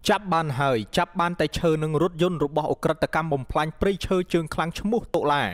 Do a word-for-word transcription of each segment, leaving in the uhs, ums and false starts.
ចាប់បានហើយចាប់បានតែឈើនឹងរថយន្តរបស់អក្រិតកម្មបំផ្លាញព្រៃឈើជើងខ្លាំងឈ្មោះតុលា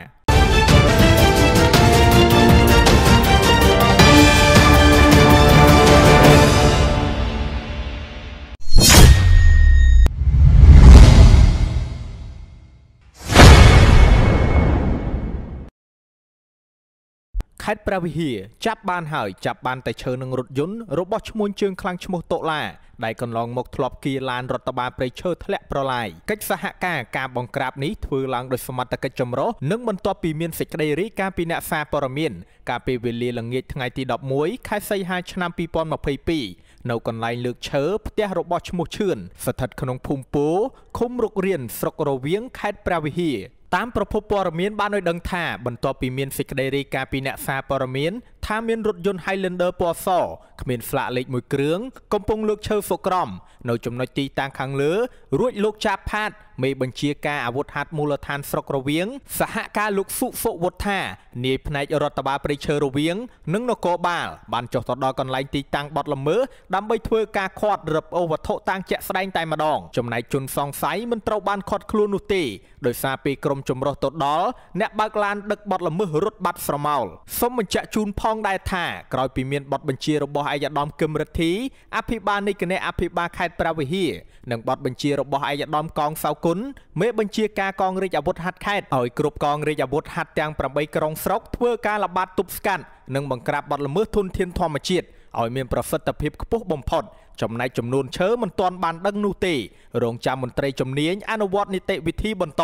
ខេត្តព្រះវិហារចាប់បានហើយចាប់បានតែឈើនឹងរថយន្តរបស់ឈ្មួញជើងខ្លាំងឈ្មោះតុលាដែលកន្លងមកធ្លាប់គៀឡានរដ្ឋបាលព្រៃឈើធ្លាក់ប្រឡាយកិច្ចសហការការបង្ក្រាបនេះធ្វើឡើងដោយសមត្ថកិច្ចចម្រុះនិងបន្ទាប់ពីមានសេចក្តីរាយការណ៍ពីអ្នកសារព័ត៌មានកាលពីវេលាល្ងាចថ្ងៃទីដប់មួយខែសីហាឆ្នាំពីរពាន់ម្ភៃពីរនៅកន្លែងលើកឈើផ្ទះរបស់ឈ្មោះឈឿនស្ថិតក្នុងភូមិពោឃុំរុករៀនស្រុករវៀងខេត្តព្រះវិហារតាមប្រភពព័ត៌មានបានឲ្យដឹងថាបន្ទាប់ពីមានសេចក្តីរាយការណ៍ពីអ្នកសារព័ត៌មានថាមានរថយន្ត Highlander ពណ៌សគ្មានស្លាកលេខមួយគ្រឿងកំពុងលើកឈើសុក្រំនៅចំណុចទីតាំងខាងលើរួចលោកចាប់ផាតមេបញ្ជាការអាវុធហត្ថមូលដ្ឋានស្រុករវៀងសហការលោកសុសុវុធានាយផ្នែករដ្ឋបាលព្រៃឈើរវៀងនិងនគរបាលបានចុះទៅដល់កន្លែងទីតាំងបទល្មើសដើម្បីធ្វើការឃាត់រឹបអូសវត្ថុតាំងជាក់ស្ដែងតែម្ដងចំណែកជនសង្ស័យមិនត្រូវបានឃាត់ខ្លួននោះទេដោយសារពេលក្រុមចម្រុះទៅដល់អ្នកបើកឡានដឹកបទល្មើសរត់បាត់ស្រមោលសូមបញ្ជាក់ជូនផងដែរថាក្រោយពីមានបទបញ្ជារបស់ឯកឧត្តមគឹមរិទ្ធីអភិបាលនៃគណៈអភិបាលខេត្តព្រះវិហារនិងបទបញ្ជារបស់ឯកឧត្តមកងសៅគុណមេបញ្ជាការកងរាជអាវុធហត្ថខេត្តឲ្យគ្រប់កងរាជអាវុធហត្ថទាំងប្រាំបីក្រុងស្រុកធ្វើការល្បាតទប់ស្កាត់និងបង្ក្រាបបទល្មើសធនធានធម្មជាតិឲ្យមានប្រសិទ្ធភាពខ្ពស់បំផុតចំណែកចំនួនឈើមិនទាន់បានដឹងនោះទេរងចាំមន្ត្រីជំនាញអនុវត្តនីតិវិធីបន្ត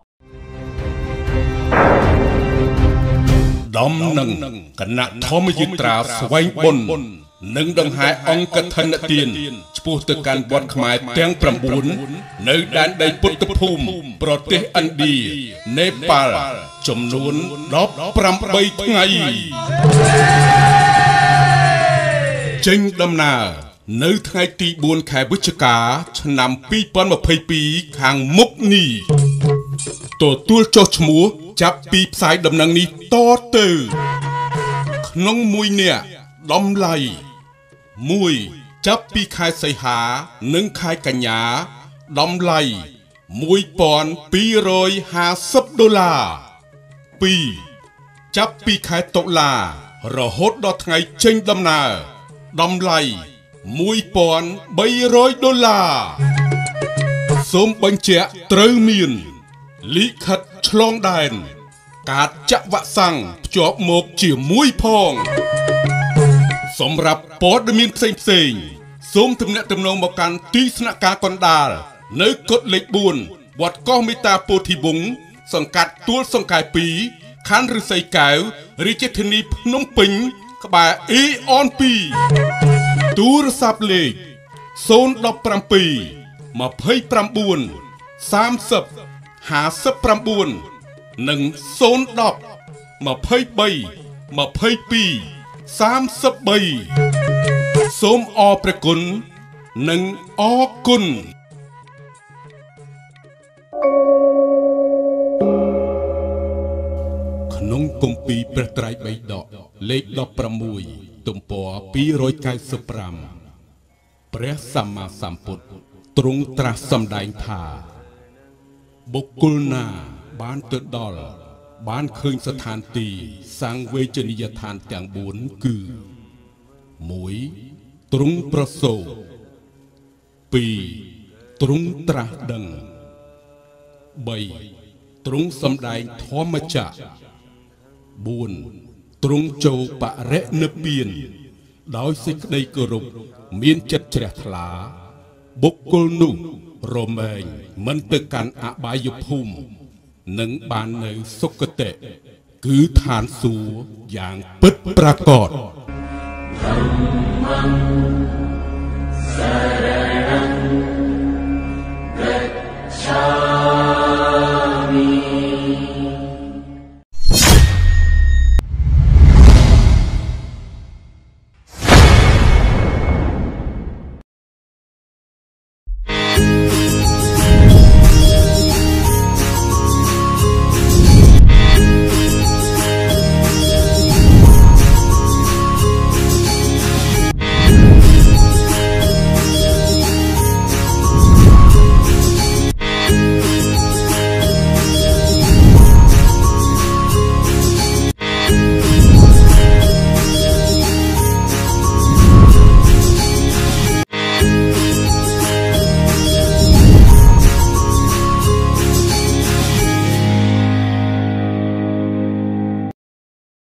ដំណឹងគណៈធម្មយាត្រាស្វែងបុណ្យនិងដង្ហែអង្គធនទានឆ្ពោះទៅកាន់វត្តខ្មែរទាំងប្រាំបួននៅដែនដីពុទ្ធភូមិប្រទេសឥណ្ឌានេប៉ាល់ចំនួនដប់ប្រាំបីថ្ងៃចេញដំណើរនៅថ្ងៃទីបួនខែវិច្ឆិកាឆ្នាំពីរពាន់ម្ភៃពីរខាងមុខនេះទទួលចុះឈ្មោះចាប់ពីផ្សាយដំណឹងនេះតទៅក្នុងមួយនាក់តម្លៃមួយចាប់ពីខែសីហានិងខែកញ្ញាតម្លៃមួយពាន់ពីររយហាសិបដុល្លារពីរចាប់ពីខែតុលារហូតដល់ថ្ងៃចេញដំណើរតម្លៃមួយពាន់បីរយដុល្លារសូមបញ្ជាក់ត្រូវមានលិខិតឆ្លងដែនកាតចាក់វ៉ាក់សាំងភ្ជាប់មកជាមួយផងសម្រាប់ព័ត៌មានផ្សេងផ្សេងសូមទំនាក់ទំនងមកកាន់ទីស្នាក់ការកណ្ដាលនៅកុដិលេខបួនវត្តកោះមេតាពោធិវង្សសង្កាត់ទួលសង្កែពីរខណ្ឌឫស្សីកែវរាជធានីភ្នំពេញក្បែរអ៊ីអនពីរទូរស័ព្ទលេខศูนย์ หนึ่ง เจ็ด ยี่สิบ สามสิบ ห้าสิบ និងศูนย์ หนึ่ง ยี่สิบ ยี่สิบ สามสิบ សូមអរព្រះគុណនិងអរគុណក្នុងគម្ពីរព្រះត្រៃបិដកលេខដប់ប្រាំមួយទំព័រពីររយកៅសិបប្រាំព្រះសម្មាសម្ពុទ្ធទ្រង់ត្រាស់សម្ដែងថាបុគ្គលណាបានទៅដល់បានឃើញស្ថានទីសង្វេជនីយដ្ឋានទាំងបួនគឺមួយទ្រង់ប្រសូតពីរទ្រង់ត្រាស់ដឹងបីទ្រង់សម្ដែងធម្មចក្របួនទ្រង់ចូលបរិនិព្វានដោយសេចក្តីគោរពមានចិត្តជ្រះថ្លាបុគ្គលនោះរមែងមិនទៅកាន់អបាយភូមិនឹងបាននៅសុគតិគឺឋានសួគ៌យ៉ាងពិតប្រាកដ